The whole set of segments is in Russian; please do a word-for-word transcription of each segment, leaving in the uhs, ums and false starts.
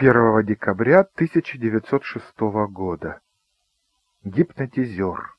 первого декабря тысяча девятьсот шестого года. Гипнотизер.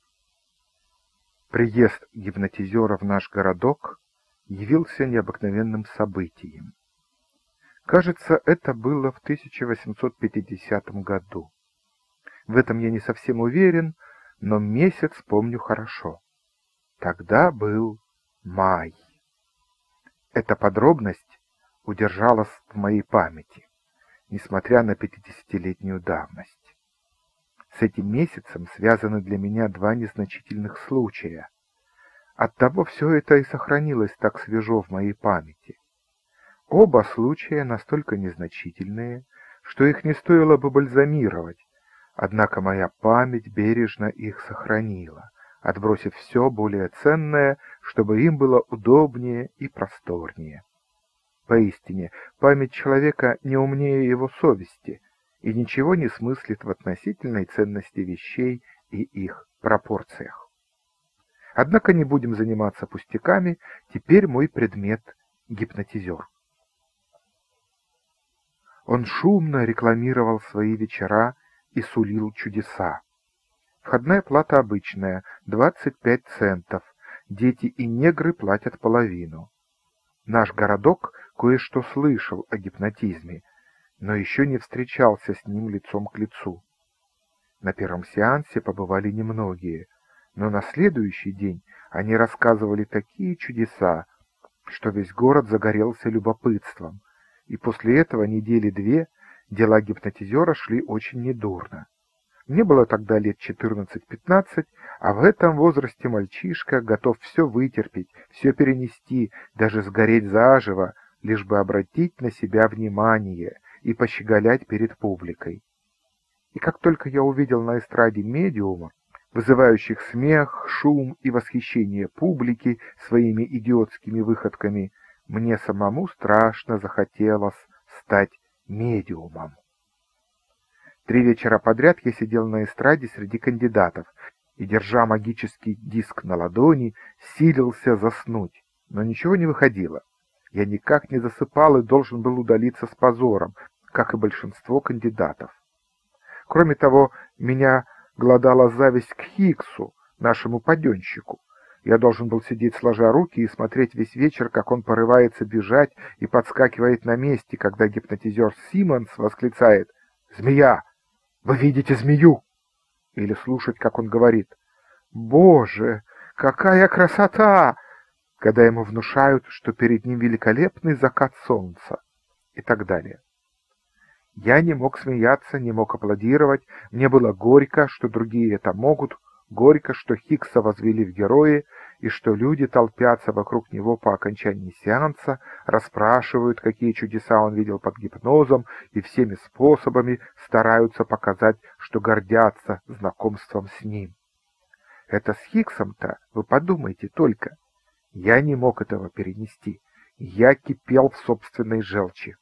Приезд гипнотизера в наш городок явился необыкновенным событием. Кажется, это было в тысяча восемьсот пятидесятом году. В этом я не совсем уверен, но месяц помню хорошо. Тогда был май. Эта подробность удержалась в моей памяти, несмотря на пятидесятилетнюю давность. С этим месяцем связаны для меня два незначительных случая. Оттого все это и сохранилось так свежо в моей памяти. Оба случая настолько незначительные, что их не стоило бы бальзамировать, однако моя память бережно их сохранила, отбросив все более ценное, чтобы им было удобнее и просторнее. Поистине, память человека не умнее его совести и ничего не смыслит в относительной ценности вещей и их пропорциях. Однако не будем заниматься пустяками, теперь мой предмет — гипнотизер. Он шумно рекламировал свои вечера и сулил чудеса. Входная плата обычная — двадцать пять центов, дети и негры платят половину. Наш городок кое-что слышал о гипнотизме, но еще не встречался с ним лицом к лицу. На первом сеансе побывали немногие, но на следующий день они рассказывали такие чудеса, что весь город загорелся любопытством, и после этого недели две дела гипнотизера шли очень недурно. Мне было тогда лет четырнадцать-пятнадцать, а в этом возрасте мальчишка готов все вытерпеть, все перенести, даже сгореть заживо, лишь бы обратить на себя внимание и пощеголять перед публикой. И как только я увидел на эстраде медиума, вызывающих смех, шум и восхищение публики своими идиотскими выходками, мне самому страшно захотелось стать медиумом. Три вечера подряд я сидел на эстраде среди кандидатов и, держа магический диск на ладони, силился заснуть, но ничего не выходило. Я никак не засыпал и должен был удалиться с позором, как и большинство кандидатов. Кроме того, меня глодала зависть к Хиггсу, нашему паденщику. Я должен был сидеть сложа руки и смотреть весь вечер, как он порывается бежать и подскакивает на месте, когда гипнотизер Симмонс восклицает «Змея! Вы видите змею?» Или слушать, как он говорит «Боже, какая красота!», когда ему внушают, что перед ним великолепный закат солнца, и так далее. Я не мог смеяться, не мог аплодировать, мне было горько, что другие это могут, горько, что Хиггса возвели в герои, и что люди толпятся вокруг него по окончании сеанса, расспрашивают, какие чудеса он видел под гипнозом, и всеми способами стараются показать, что гордятся знакомством с ним. Это с Хиггсом-то, вы подумайте только. Я не мог этого перенести. Я кипел в собственной желчи.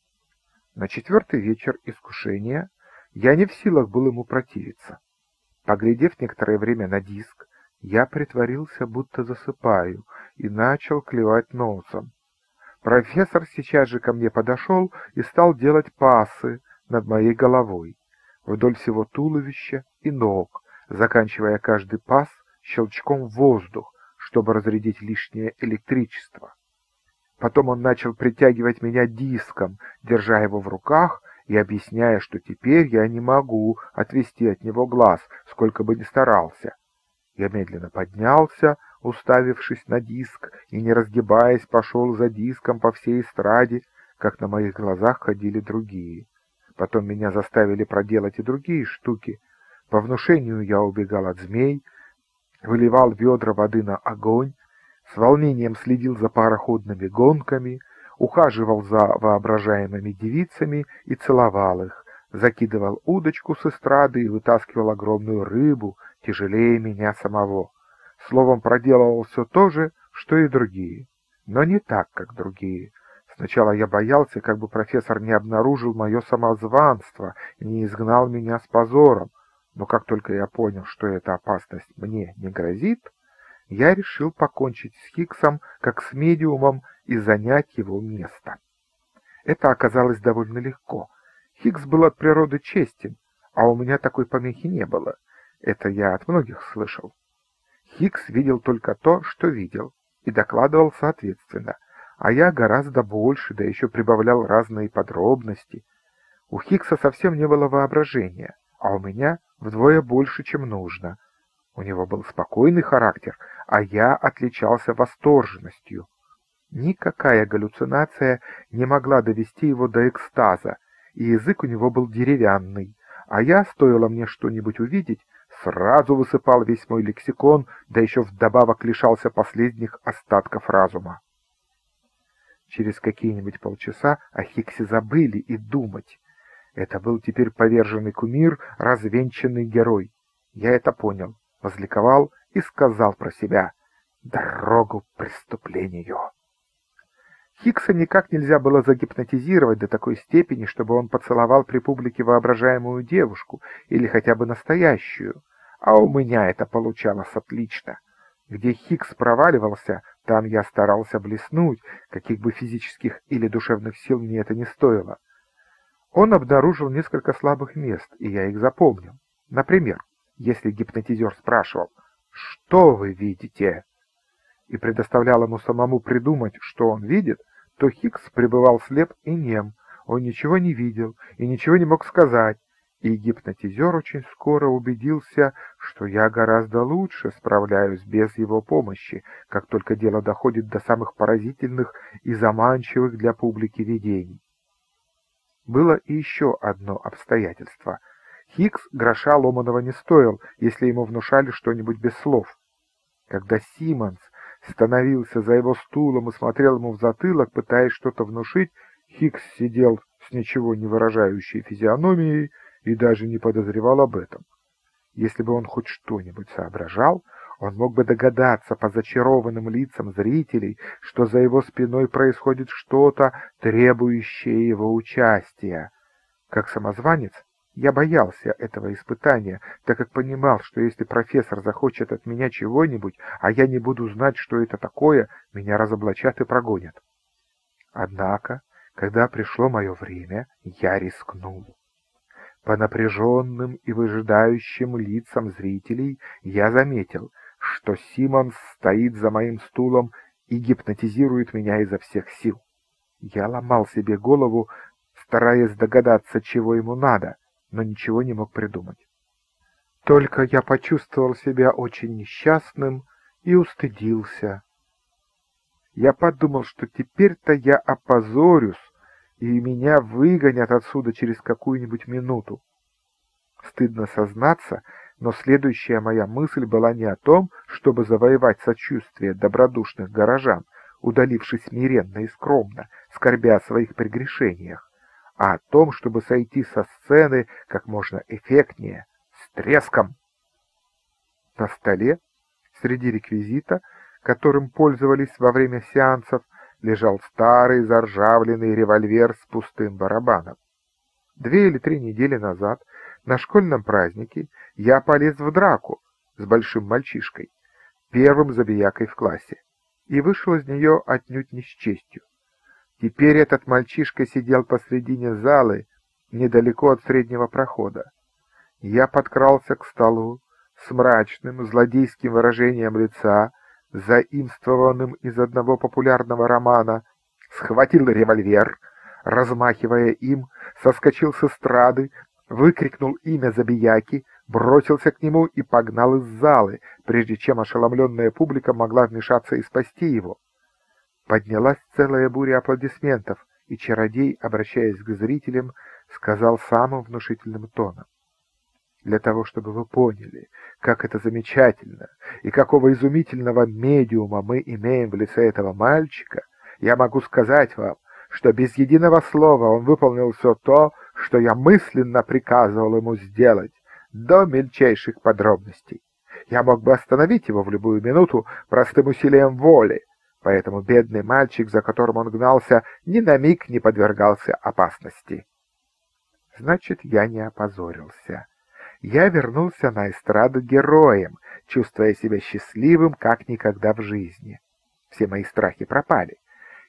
На четвертый вечер искушения я не в силах был ему противиться. Поглядев некоторое время на диск, я притворился, будто засыпаю, и начал клевать носом. Профессор сейчас же ко мне подошел и стал делать пассы над моей головой, вдоль всего туловища и ног, заканчивая каждый пасс щелчком в воздух, чтобы разрядить лишнее электричество. Потом он начал притягивать меня диском, держа его в руках и объясняя, что теперь я не могу отвести от него глаз, сколько бы ни старался. Я медленно поднялся, уставившись на диск, и, не разгибаясь, пошел за диском по всей эстраде, как на моих глазах ходили другие. Потом меня заставили проделать и другие штуки. По внушению я убегал от змей, выливал ведра воды на огонь, с волнением следил за пароходными гонками, ухаживал за воображаемыми девицами и целовал их, закидывал удочку с эстрады и вытаскивал огромную рыбу, тяжелее меня самого. Словом, проделывал все то же, что и другие, но не так, как другие. Сначала я боялся, как бы профессор не обнаружил мое самозванство и не изгнал меня с позором, но как только я понял, что эта опасность мне не грозит, я решил покончить с Хиггсом как с медиумом и занять его место. Это оказалось довольно легко. Хиггс был от природы честен, а у меня такой помехи не было. Это я от многих слышал. Хиггс видел только то, что видел, и докладывал соответственно, а я гораздо больше, да еще прибавлял разные подробности. У Хиггса совсем не было воображения, а у меня вдвое больше, чем нужно. У него был спокойный характер, а я отличался восторженностью. Никакая галлюцинация не могла довести его до экстаза, и язык у него был деревянный, а я, стоило мне что-нибудь увидеть, сразу высыпал весь мой лексикон, да еще вдобавок лишался последних остатков разума. Через какие-нибудь полчаса о Хиггсе забыли и думать. Это был теперь поверженный кумир, развенчанный герой. Я это понял, возликовал и сказал про себя: «Дорогу к преступлению». Хиггса никак нельзя было загипнотизировать до такой степени, чтобы он поцеловал при публике воображаемую девушку или хотя бы настоящую, а у меня это получалось отлично. Где Хиггс проваливался, там я старался блеснуть, каких бы физических или душевных сил мне это не стоило. Он обнаружил несколько слабых мест, и я их запомнил. Например, если гипнотизер спрашивал «Что вы видите?» и предоставлял ему самому придумать, что он видит, то Хиггс пребывал слеп и нем, он ничего не видел и ничего не мог сказать, и гипнотизер очень скоро убедился, что я гораздо лучше справляюсь без его помощи, как только дело доходит до самых поразительных и заманчивых для публики видений. Было и еще одно обстоятельство. Хиггс гроша ломаного не стоил, если ему внушали что-нибудь без слов. Когда Симмонс становился за его стулом и смотрел ему в затылок, пытаясь что-то внушить, Хиггс сидел с ничего не выражающей физиономией и даже не подозревал об этом. Если бы он хоть что-нибудь соображал, он мог бы догадаться по зачарованным лицам зрителей, что за его спиной происходит что-то, требующее его участия. Как самозванец, я боялся этого испытания, так как понимал, что если профессор захочет от меня чего-нибудь, а я не буду знать, что это такое, меня разоблачат и прогонят. Однако, когда пришло мое время, я рискнул. По напряженным и выжидающим лицам зрителей я заметил, что Симмонс стоит за моим стулом и гипнотизирует меня изо всех сил. Я ломал себе голову, стараясь догадаться, чего ему надо, но ничего не мог придумать. Только я почувствовал себя очень несчастным и устыдился. Я подумал, что теперь-то я опозорюсь, и меня выгонят отсюда через какую-нибудь минуту. Стыдно сознаться, но следующая моя мысль была не о том, чтобы завоевать сочувствие добродушных горожан, удалившись смиренно и скромно, скорбя о своих прегрешениях, а о том, чтобы сойти со сцены как можно эффектнее, с треском. На столе, среди реквизита, которым пользовались во время сеансов, лежал старый заржавленный револьвер с пустым барабаном. Две или три недели назад, на школьном празднике, я полез в драку с большим мальчишкой, первым забиякой в классе, и вышел из нее отнюдь не с честью. Теперь этот мальчишка сидел посредине залы, недалеко от среднего прохода. Я подкрался к столу с мрачным, злодейским выражением лица, заимствованным из одного популярного романа, схватил револьвер, размахивая им, соскочил с эстрады, выкрикнул имя забияки, бросился к нему и погнал из залы, прежде чем ошеломленная публика могла вмешаться и спасти его. Поднялась целая буря аплодисментов, и чародей, обращаясь к зрителям, сказал самым внушительным тоном: «Для того, чтобы вы поняли, как это замечательно и какого изумительного медиума мы имеем в лице этого мальчика, я могу сказать вам, что без единого слова он выполнил все то, что я мысленно приказывал ему сделать, до мельчайших подробностей. Я мог бы остановить его в любую минуту простым усилием воли, поэтому бедный мальчик, за которым он гнался, ни на миг не подвергался опасности». Значит, я не опозорился. Я вернулся на эстраду героем, чувствуя себя счастливым, как никогда в жизни. Все мои страхи пропали.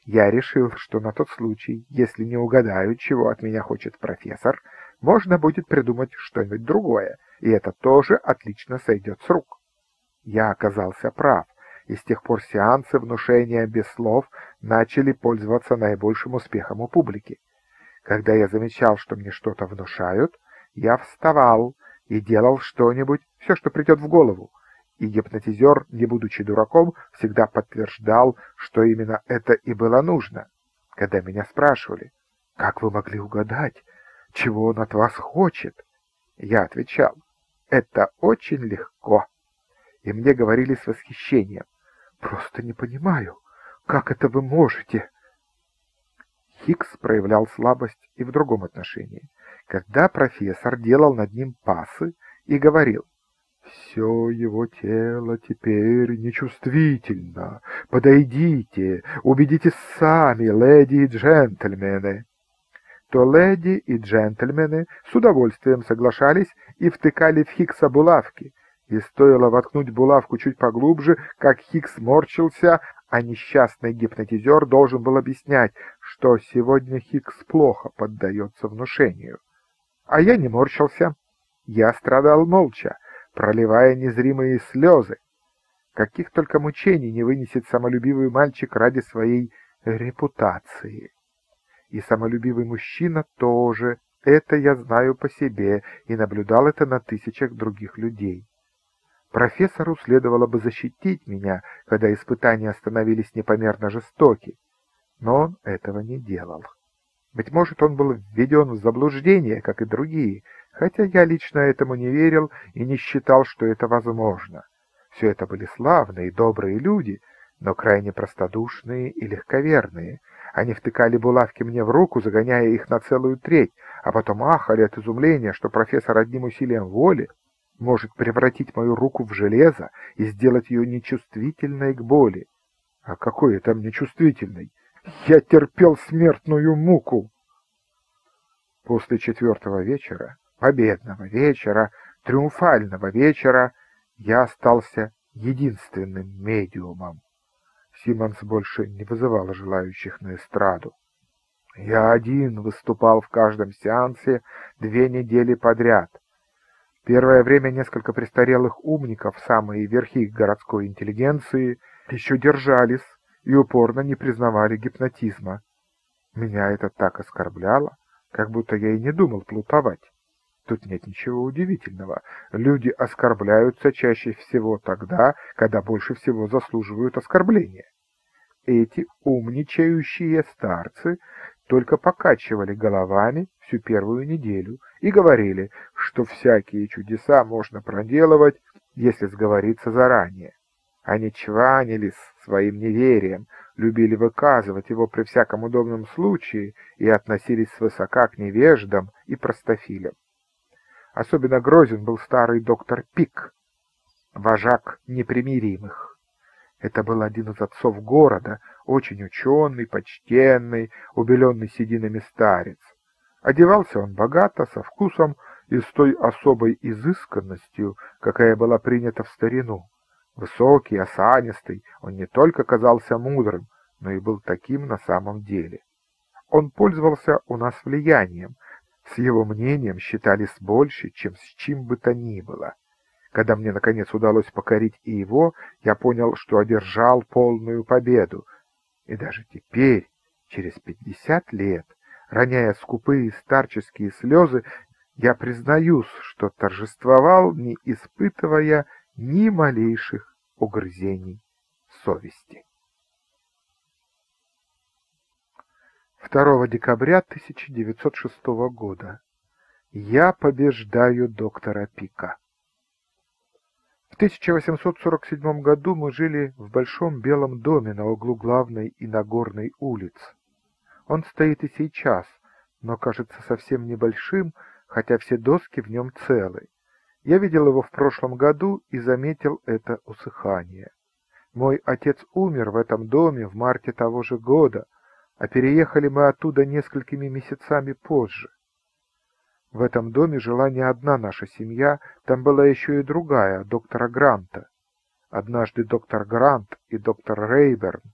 Я решил, что на тот случай, если не угадаю, чего от меня хочет профессор, можно будет придумать что-нибудь другое, и это тоже отлично сойдет с рук. Я оказался прав, и с тех пор сеансы внушения без слов начали пользоваться наибольшим успехом у публики. Когда я замечал, что мне что-то внушают, я вставал и делал что-нибудь, все, что придет в голову, и гипнотизер, не будучи дураком, всегда подтверждал, что именно это и было нужно. Когда меня спрашивали, «Как вы могли угадать, чего он от вас хочет?» Я отвечал, «Это очень легко». И мне говорили с восхищением, «Просто не понимаю, как это вы можете?» Хиггс проявлял слабость и в другом отношении, когда профессор делал над ним пассы и говорил, «Все его тело теперь нечувствительно. Подойдите, убедитесь сами, леди и джентльмены». То леди и джентльмены с удовольствием соглашались и втыкали в Хиггса булавки, и стоило воткнуть булавку чуть поглубже, как Хиггс морщился, а несчастный гипнотизер должен был объяснять, что сегодня Хиггс плохо поддается внушению. А я не морщился. Я страдал молча, проливая незримые слезы. Каких только мучений не вынесет самолюбивый мальчик ради своей репутации. И самолюбивый мужчина тоже. Это я знаю по себе и наблюдал это на тысячах других людей. Профессору следовало бы защитить меня, когда испытания становились непомерно жестоки, но он этого не делал. Быть может, он был введен в заблуждение, как и другие, хотя я лично этому не верил и не считал, что это возможно. Все это были славные, добрые люди, но крайне простодушные и легковерные. Они втыкали булавки мне в руку, загоняя их на целую треть, а потом ахали от изумления, что профессор одним усилием воли может превратить мою руку в железо и сделать ее нечувствительной к боли. А какой это мне чувствительной? Я терпел смертную муку. После четвертого вечера, победного вечера, триумфального вечера, я остался единственным медиумом. Симмонс больше не вызывал желающих на эстраду. Я один выступал в каждом сеансе две недели подряд. Первое время несколько престарелых умников, самые верхи городской интеллигенции, еще держались и упорно не признавали гипнотизма. Меня это так оскорбляло, как будто я и не думал плутовать. Тут нет ничего удивительного. Люди оскорбляются чаще всего тогда, когда больше всего заслуживают оскорбления. Эти умничающие старцы только покачивали головами всю первую неделю и говорили, что всякие чудеса можно проделывать, если сговориться заранее. Они чванились своим неверием, любили выказывать его при всяком удобном случае и относились свысока к невеждам и простофилям. Особенно грозен был старый доктор Пик, вожак непримиримых. Это был один из отцов города, очень ученый, почтенный, убеленный сединами старец. Одевался он богато, со вкусом и с той особой изысканностью, какая была принята в старину. Высокий, осанистый, он не только казался мудрым, но и был таким на самом деле. Он пользовался у нас влиянием, с его мнением считались больше, чем с чем бы то ни было. Когда мне, наконец, удалось покорить и его, я понял, что одержал полную победу. И даже теперь, через пятьдесят лет, роняя скупые старческие слезы, я признаюсь, что торжествовал, не испытывая ни малейших угрызений совести. второго декабря тысяча девятьсот шестого года. Я побеждаю доктора Пика. В тысяча восемьсот сорок седьмом году мы жили в большом белом доме на углу главной и Нагорной улиц. Он стоит и сейчас, но кажется совсем небольшим, хотя все доски в нем целы. Я видел его в прошлом году и заметил это усыхание. Мой отец умер в этом доме в марте того же года, а переехали мы оттуда несколькими месяцами позже. В этом доме жила не одна наша семья, там была еще и другая, доктора Гранта. Однажды доктор Грант и доктор Рейберн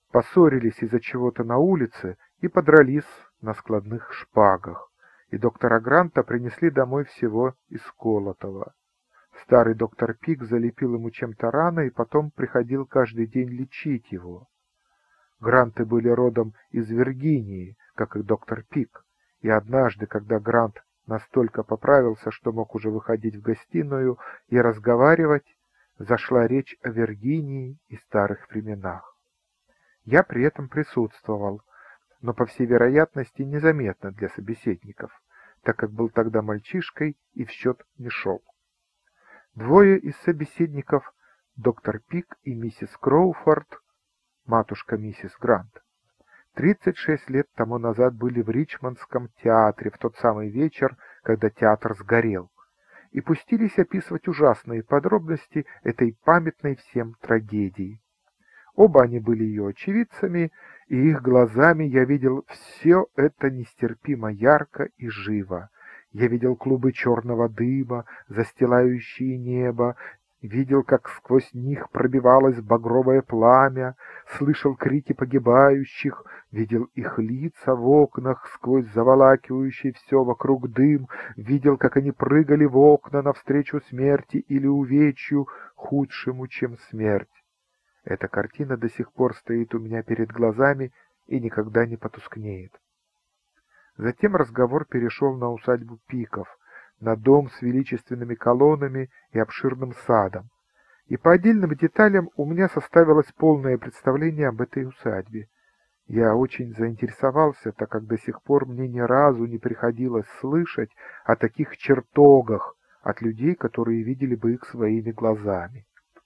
поссорились из-за чего-то на улице и подрались на складных шпагах, и доктора Гранта принесли домой всего исколотого. Старый доктор Пик залепил ему чем-то раны и потом приходил каждый день лечить его. Гранты были родом из Виргинии, как и доктор Пик, и однажды, когда Грант настолько поправился, что мог уже выходить в гостиную и разговаривать, зашла речь о Виргинии и старых временах. Я при этом присутствовал, но, по всей вероятности, незаметно для собеседников, так как был тогда мальчишкой и в счет не шел. Двое из собеседников, доктор Пик и миссис Кроуфорд, матушка миссис Грант, тридцать шесть лет тому назад были в Ричмондском театре в тот самый вечер, когда театр сгорел, и пустились описывать ужасные подробности этой памятной всем трагедии. Оба они были ее очевидцами, и их глазами я видел все это нестерпимо ярко и живо. Я видел клубы черного дыма, застилающие небо, видел, как сквозь них пробивалось багровое пламя, слышал крики погибающих, видел их лица в окнах сквозь заволакивающий все вокруг дым, видел, как они прыгали в окна навстречу смерти или увечью, худшему, чем смерть. Эта картина до сих пор стоит у меня перед глазами и никогда не потускнеет. Затем разговор перешел на усадьбу Пиков, на дом с величественными колоннами и обширным садом, и по отдельным деталям у меня составилось полное представление об этой усадьбе. Я очень заинтересовался, так как до сих пор мне ни разу не приходилось слышать о таких чертогах от людей, которые видели бы их своими глазами.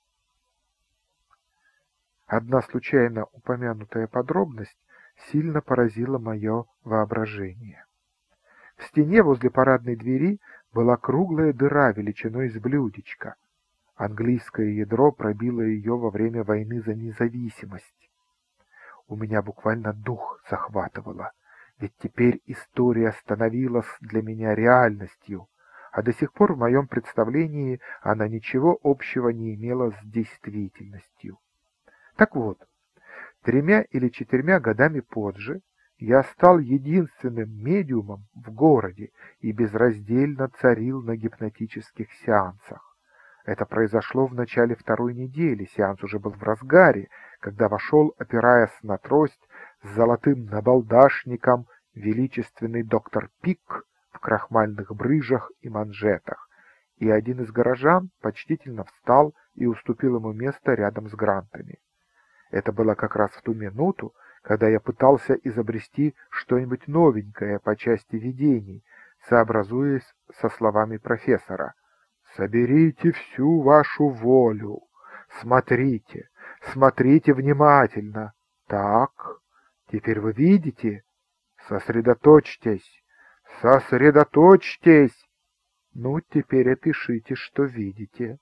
Одна случайно упомянутая подробность сильно поразила мое воображение. В стене возле парадной двери была круглая дыра величиной с блюдечко. Английское ядро пробило ее во время войны за независимость. У меня буквально дух захватывало, ведь теперь история становилась для меня реальностью, а до сих пор в моем представлении она ничего общего не имела с действительностью. Так вот, тремя или четырьмя годами позже я стал единственным медиумом в городе и безраздельно царил на гипнотических сеансах. Это произошло в начале второй недели, сеанс уже был в разгаре, когда вошел, опираясь на трость, с золотым набалдашником величественный доктор Пик в крахмальных брыжах и манжетах, и один из горожан почтительно встал и уступил ему место рядом с Грантами. Это было как раз в ту минуту, когда я пытался изобрести что-нибудь новенькое по части видений, сообразуясь со словами профессора. «Соберите всю вашу волю. Смотрите, смотрите внимательно. Так, теперь вы видите? Сосредоточьтесь, сосредоточьтесь. Ну, теперь опишите, что видите».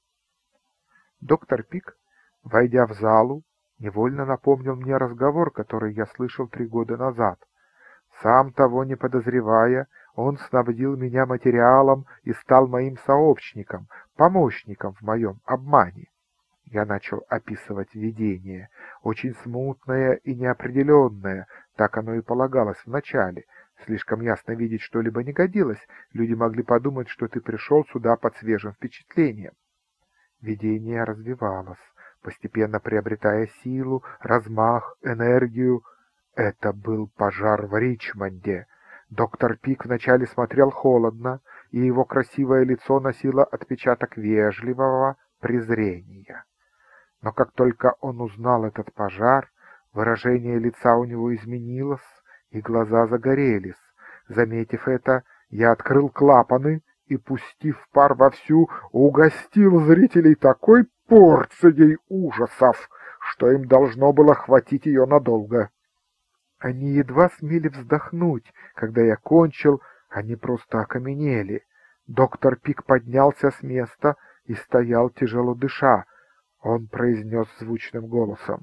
Доктор Пик, войдя в залу, невольно напомнил мне разговор, который я слышал три года назад. Сам того не подозревая, он снабдил меня материалом и стал моим сообщником, помощником в моем обмане. Я начал описывать видение, очень смутное и неопределенное, так оно и полагалось вначале. Слишком ясно видеть что-либо не годилось, люди могли подумать, что ты пришел сюда под свежим впечатлением. Видение развивалось, постепенно приобретая силу, размах, энергию. Это был пожар в Ричмонде. Доктор Пик вначале смотрел холодно, и его красивое лицо носило отпечаток вежливого презрения. Но как только он узнал этот пожар, выражение лица у него изменилось, и глаза загорелись. Заметив это, я открыл клапаны и, пустив пар вовсю, угостил зрителей такой порцией ужасов, что им должно было хватить ее надолго. Они едва смели вздохнуть, когда я кончил, они просто окаменели. Доктор Пик поднялся с места и стоял, тяжело дыша. Он произнес звучным голосом: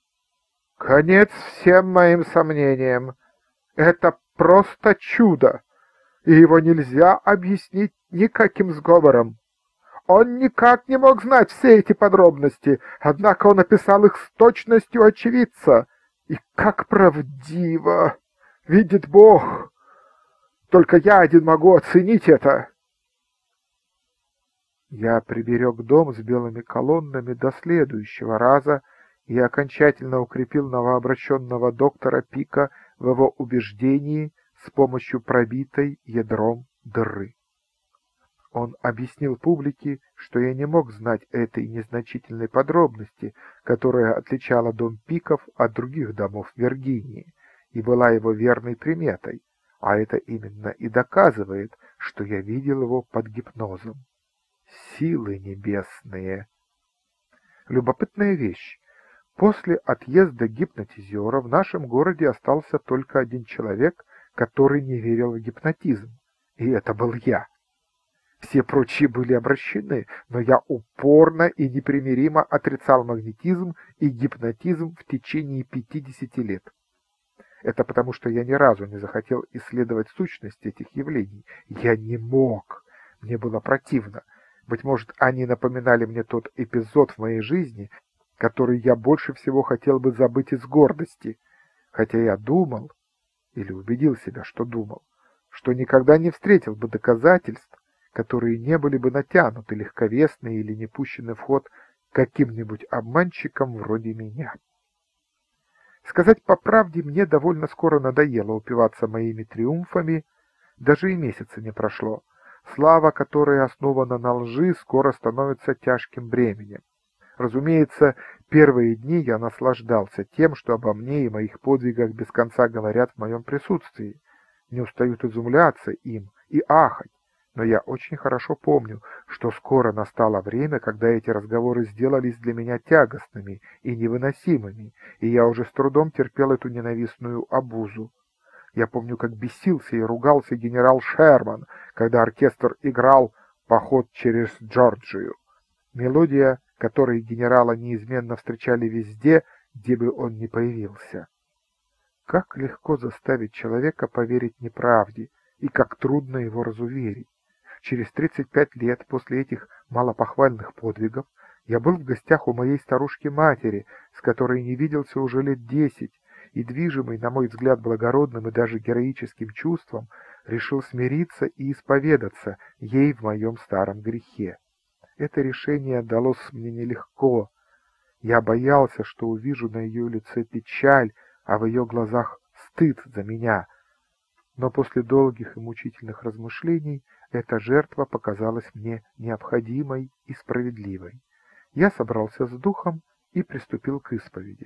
«Конец всем моим сомнениям. Это просто чудо, и его нельзя объяснить никаким сговором. Он никак не мог знать все эти подробности, однако он описал их с точностью очевидца. И как правдиво! Видит Бог! Только я один могу оценить это!» Я приберег дом с белыми колоннами до следующего раза и окончательно укрепил новообращенного доктора Пика в его убеждении с помощью пробитой ядром дыры. Он объяснил публике, что я не мог знать этой незначительной подробности, которая отличала дом Пиков от других домов Виргинии и была его верной приметой, а это именно и доказывает, что я видел его под гипнозом. Силы небесные! Любопытная вещь. После отъезда гипнотизера в нашем городе остался только один человек, который не верил в гипнотизм, и это был я. Все прочие были обращены, но я упорно и непримиримо отрицал магнетизм и гипнотизм в течение пятидесяти лет. Это потому, что я ни разу не захотел исследовать сущность этих явлений. Я не мог. Мне было противно. Быть может, они напоминали мне тот эпизод в моей жизни, который я больше всего хотел бы забыть из гордости, хотя я думал, или убедил себя, что думал, что никогда не встретил бы доказательств, которые не были бы натянуты, легковесные или не пущены в ход каким-нибудь обманщиком вроде меня. Сказать по правде, мне довольно скоро надоело упиваться моими триумфами, даже и месяца не прошло. Слава, которая основана на лжи, скоро становится тяжким бременем. Разумеется, первые дни я наслаждался тем, что обо мне и моих подвигах без конца говорят в моем присутствии, не устают изумляться им и ахать. Но я очень хорошо помню, что скоро настало время, когда эти разговоры сделались для меня тягостными и невыносимыми, и я уже с трудом терпел эту ненавистную обузу. Я помню, как бесился и ругался генерал Шерман, когда оркестр играл «Поход через Джорджию». Мелодия, которой генерала неизменно встречали везде, где бы он ни появился. Как легко заставить человека поверить неправде, и как трудно его разуверить. Через тридцать пять лет после этих малопохвальных подвигов я был в гостях у моей старушки-матери, с которой не виделся уже лет десять, и, движимый, на мой взгляд, благородным и даже героическим чувством, решил смириться и исповедаться ей в моем старом грехе. Это решение далось мне нелегко. Я боялся, что увижу на ее лице печаль, а в ее глазах стыд за меня. Но после долгих и мучительных размышлений эта жертва показалась мне необходимой и справедливой. Я собрался с духом и приступил к исповеди.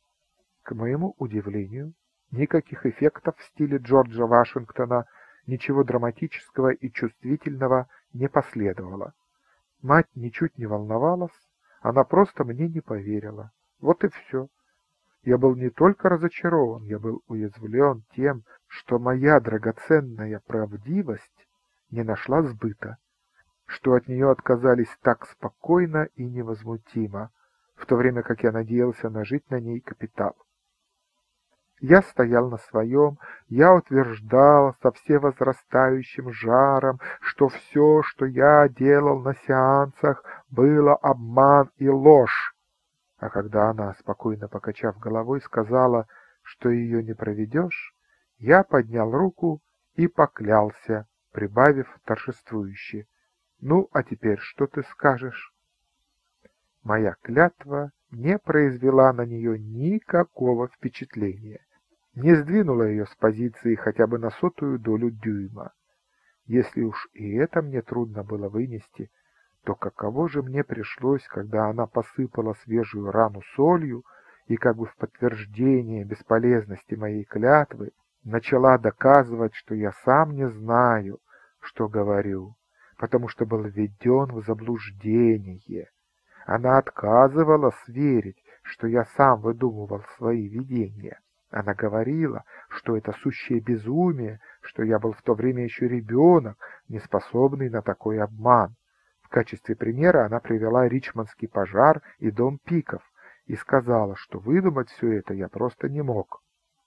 К моему удивлению, никаких эффектов в стиле Джорджа Вашингтона, ничего драматического и чувствительного не последовало. Мать ничуть не волновалась, она просто мне не поверила. Вот и все. Я был не только разочарован, я был уязвлен тем, что моя драгоценная правдивость не нашла сбыта, что от нее отказались так спокойно и невозмутимо, в то время как я надеялся нажить на ней капитал. Я стоял на своем, я утверждал со всевозрастающим жаром, что все, что я делал на сеансах, было обман и ложь. А когда она, спокойно покачав головой, сказала, что ее не проведешь, я поднял руку и поклялся, прибавив торжествующе: «Ну, а теперь что ты скажешь?» Моя клятва не произвела на нее никакого впечатления, не сдвинула ее с позиции хотя бы на сотую долю дюйма. Если уж и это мне трудно было вынести, то каково же мне пришлось, когда она посыпала свежую рану солью и как бы в подтверждение бесполезности моей клятвы начала доказывать, что я сам не знаю, что говорю, потому что был введен в заблуждение. Она отказывалась верить, что я сам выдумывал свои видения. Она говорила, что это сущее безумие, что я был в то время еще ребенок, не способный на такой обман. В качестве примера она привела Ричмондский пожар и дом Пиков и сказала, что выдумать все это я просто не мог.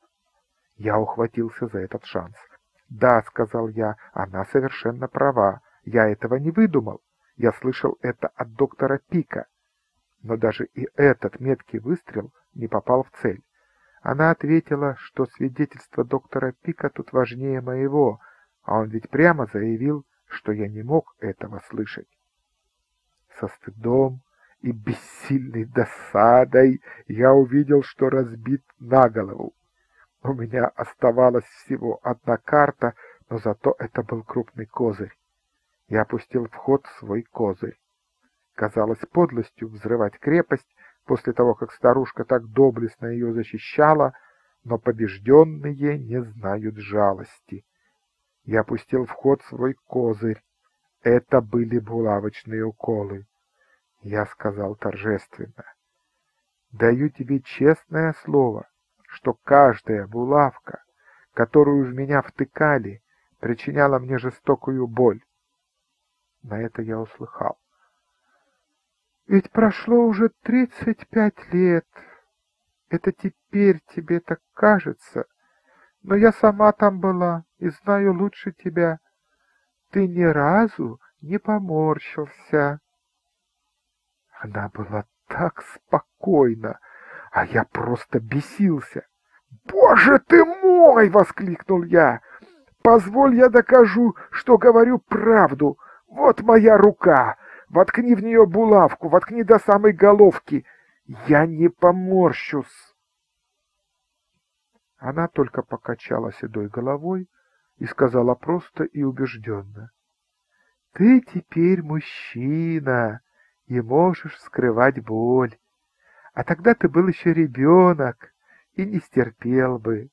Я ухватился за этот шанс. «Да», — сказал я, — «она совершенно права. Я этого не выдумал. Я слышал это от доктора Пика». Но даже и этот меткий выстрел не попал в цель. Она ответила, что свидетельство доктора Пика тут важнее моего, а он ведь прямо заявил, что я не мог этого слышать. Со стыдом и бессильной досадой я увидел, что разбит на голову. У меня оставалась всего одна карта, но зато это был крупный козырь. Я опустил в ход свой козырь. Казалось подлостью взрывать крепость после того, как старушка так доблестно ее защищала, но побежденные не знают жалости. Я опустил в ход свой козырь. Это были булавочные уколы. Я сказал торжественно: «Даю тебе честное слово, что каждая булавка, которую в меня втыкали, причиняла мне жестокую боль». На это я услыхал: «Ведь прошло уже тридцать пять лет. Это теперь тебе так кажется, но я сама там была и знаю лучше тебя. Ты ни разу не поморщился». Она была так спокойна, а я просто бесился. «Боже ты мой!» — воскликнул я. «Позволь, я докажу, что говорю правду. Вот моя рука. Воткни в нее булавку, воткни до самой головки. Я не поморщусь». Она только покачала седой головой и сказала просто и убежденно: «Ты теперь мужчина и можешь скрывать боль, а тогда ты был еще ребенок и не стерпел бы».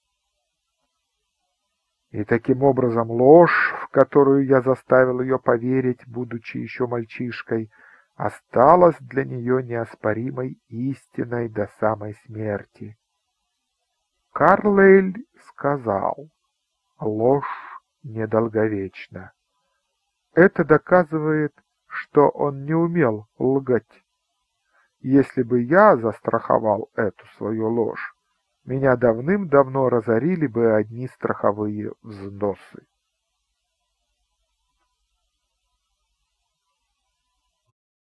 И таким образом ложь, в которую я заставил ее поверить, будучи еще мальчишкой, осталась для нее неоспоримой истиной до самой смерти. Карлейль сказал: «Ложь недолговечна». Это доказывает, что он не умел лгать. Если бы я застраховал эту свою ложь, меня давным-давно разорили бы одни страховые взносы.